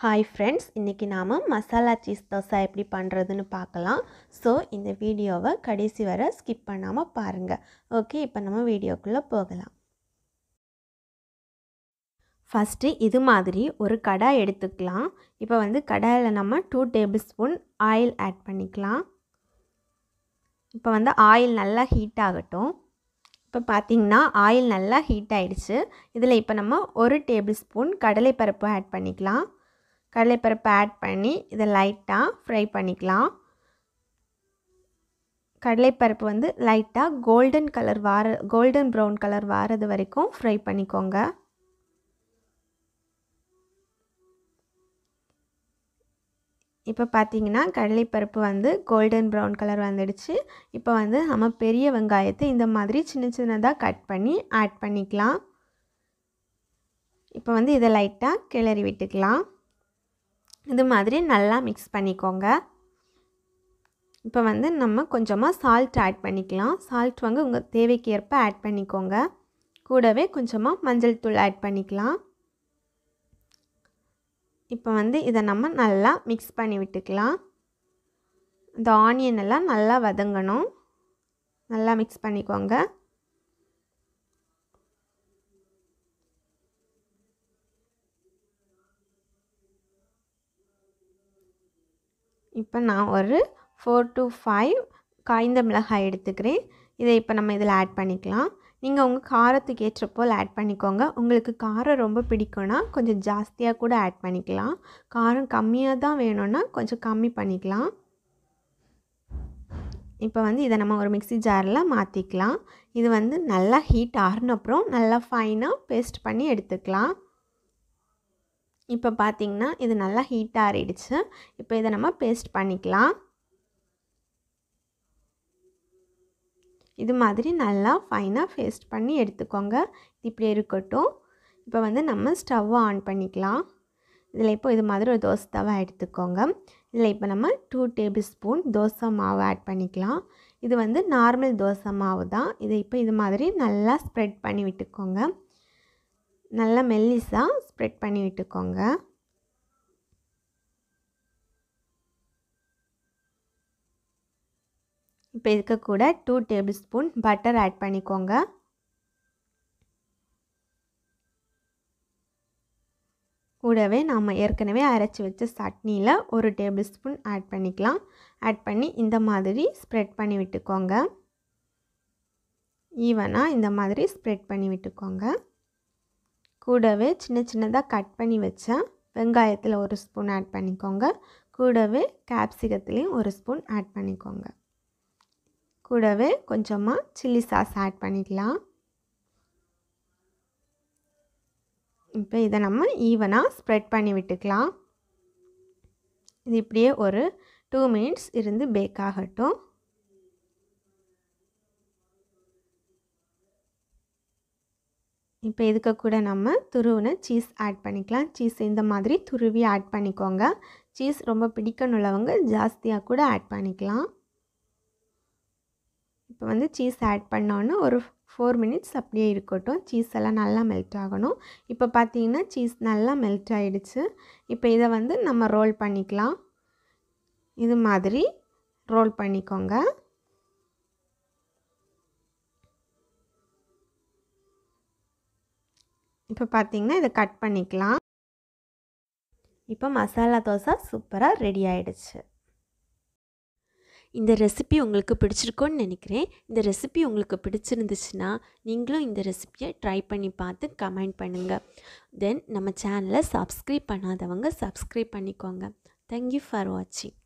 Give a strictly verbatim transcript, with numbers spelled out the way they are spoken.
Hi friends, இன்றைக்கி நாம் masala cheese dosa எப்படி பண்ணுறதுன்னு பார்க்கலாம். ஸோ இந்த வீடியோவை கடைசி வரை ஸ்கிப் பண்ணாமல் பாருங்கள். ஓகே, இப்போ நம்ம வீடியோக்குள்ளே போகலாம். ஃபஸ்ட்டு இது மாதிரி ஒரு கடாய் எடுத்துக்கலாம். இப்போ வந்து கடாயில் நம்ம two tablespoon oil add பண்ணிக்கலாம். இப்போ வந்து ஆயில் நல்லா ஹீட் ஆகட்டும். இப்போ பார்த்திங்கன்னா ஆயில் நல்லா ஹீட் ஆகிடுச்சு. இதில் இப்போ நம்ம ஒரு டேபிள் ஸ்பூன் கடலைப்பருப்பு ஆட் பண்ணிக்கலாம். கடலைப்பருப்பு ஆட் பண்ணி இதை லைட்டாக ஃப்ரை பண்ணிக்கலாம். கடலைப்பருப்பு வந்து லைட்டாக கோல்டன் கலர் வார கோல்டன் ப்ரௌன் கலர் வாரது வரைக்கும் ஃப்ரை பண்ணிக்கோங்க. இப்போ பார்த்தீங்கன்னா கடலைப்பருப்பு வந்து கோல்டன் ப்ரௌன் கலர் வந்துடுச்சு. இப்போ வந்து நம்ம பெரிய வெங்காயத்தை இந்த மாதிரி சின்ன சின்னதாக கட் பண்ணி ஆட் பண்ணிக்கலாம். இப்போ வந்து இதை லைட்டாக கிளறி விட்டுக்கலாம். இது மாதிரி நல்லா மிக்ஸ் பண்ணிக்கோங்க. இப்போ வந்து நம்ம கொஞ்சமாக சால்ட் ஆட் பண்ணிக்கலாம். சால்ட் வந்து உங்கள் தேவைக்கு ஏற்ப ஆட் பண்ணிக்கோங்க. கூடவே கொஞ்சமாக மஞ்சள் தூள் ஆட் பண்ணிக்கலாம். இப்போ வந்து இதை நம்ம நல்லா மிக்ஸ் பண்ணி விட்டுக்கலாம். இந்த ஆனியன் எல்லாம் நல்லா வதங்கணும். நல்லா மிக்ஸ் பண்ணிக்கோங்க. இப்போ நான் ஒரு ஃபோர் டு ஃபைவ் காய்ந்த மிளகாய் எடுத்துக்கிறேன். இதை இப்போ நம்ம இதில் ஆட் பண்ணிக்கலாம். நீங்கள் உங்கள் காரத்துக்கு ஏற்றப்போல் ஆட் பண்ணிக்கோங்க. உங்களுக்கு காரம் ரொம்ப பிடிக்கும்னா கொஞ்சம் ஜாஸ்தியாக கூட ஆட் பண்ணிக்கலாம். காரம் கம்மியாக தான் வேணும்னா கொஞ்சம் கம்மி பண்ணிக்கலாம். இப்போ வந்து இதை நம்ம ஒரு மிக்ஸி ஜாரில் மாற்றிக்கலாம். இது வந்து நல்லா ஹீட் ஆறின அப்புறம் நல்லா ஃபைனாக பேஸ்ட் பண்ணி எடுத்துக்கலாம். இப்போ பார்த்திங்கன்னா இது நல்லா ஹீட் ஆறிடுச்சு. இப்போ இதை நம்ம பேஸ்ட் பண்ணிக்கலாம். இது மாதிரி நல்லா ஃபைனாக பேஸ்ட் பண்ணி எடுத்துக்கோங்க. இப்படி இருக்கட்டும். இப்போ வந்து நம்ம ஸ்டவ்வை ஆன் பண்ணிக்கலாம். இதில் இப்போ இது மாதிரி ஒரு தோசை தவா எடுத்துக்கோங்க. இதில் இப்போ நம்ம டூ டேபிள் ஸ்பூன் தோசை மாவு ஆட் பண்ணிக்கலாம். இது வந்து நார்மல் தோசை மாவு தான். இதை இப்போ இது மாதிரி நல்லா ஸ்ப்ரெட் பண்ணி விட்டுக்கோங்க. நல்லா மெல்லிஸாக ஸ்ப்ரெட் பண்ணி விட்டுக்கோங்க. இப்போ இதுக்கு கூட two tablespoon butter add பண்ணிக்கோங்க. கூடவே நாம் ஏற்கனவே அரைச்சி வச்ச சட்னியில் ஒரு டேபிள் ஸ்பூன் ஆட் பண்ணிக்கலாம். ஆட் பண்ணி இந்த மாதிரி ஸ்ப்ரெட் பண்ணி விட்டுக்கோங்க. ஈவனாக இந்த மாதிரி ஸ்ப்ரெட் பண்ணி விட்டுக்கோங்க. கூடவே சின்ன சின்னதாக கட் பண்ணி வச்ச வெங்காயத்தில் ஒரு ஸ்பூன் ஆட் பண்ணிக்கோங்க. கூடவே கேப்சிகத்துலேயும் ஒரு ஸ்பூன் ஆட் பண்ணிக்கோங்க. கூடவே கொஞ்சமாக சில்லி சாஸ் ஆட் பண்ணிக்கலாம். இப்போ இதை நம்ம ஈவனாக ஸ்ப்ரெட் பண்ணி விட்டுக்கலாம். இது இப்படியே ஒரு டூ மினிட்ஸ் இருந்து பேக் ஆகட்டும். இப்போ இதுக்கு கூட நம்ம துருவின சீஸ் ஆட் பண்ணிக்கலாம். சீஸ் இந்த மாதிரி துருவி ஆட் பண்ணிக்கோங்க. சீஸ் ரொம்ப பிடிக்கணுள்ளவங்க ஜாஸ்தியாக கூட ஆட் பண்ணிக்கலாம். இப்போ வந்து சீஸ் ஆட் பண்ணோன்னு ஒரு ஃபோர் மினிட்ஸ் அப்படியே இருக்கட்டும். சீஸ் எல்லாம் நல்லா மெல்ட் ஆகணும். இப்போ பார்த்தீங்கன்னா சீஸ் நல்லா மெல்ட் ஆகிடுச்சு. இப்போ இதை வந்து நம்ம ரோல் பண்ணிக்கலாம். இது மாதிரி ரோல் பண்ணிக்கோங்க. இப்போ பார்த்தீங்கன்னா இதை கட் பண்ணிக்கலாம். இப்போ மசாலா தோசை சூப்பராக ரெடி ஆகிடுச்சு. இந்த ரெசிபி உங்களுக்கு பிடிச்சிருக்குன்னு நினைக்கிறேன். இந்த ரெசிபி உங்களுக்கு பிடிச்சிருந்துச்சுன்னா நீங்களும் இந்த ரெசிபியை ட்ரை பண்ணி பார்த்து கமெண்ட் பண்ணுங்கள். தென் நம்ம சேனலை சப்ஸ்கிரைப் பண்ணாதவங்க சப்ஸ்கிரைப் பண்ணிக்கோங்க. தேங்க்யூ ஃபார் வாட்சிங்.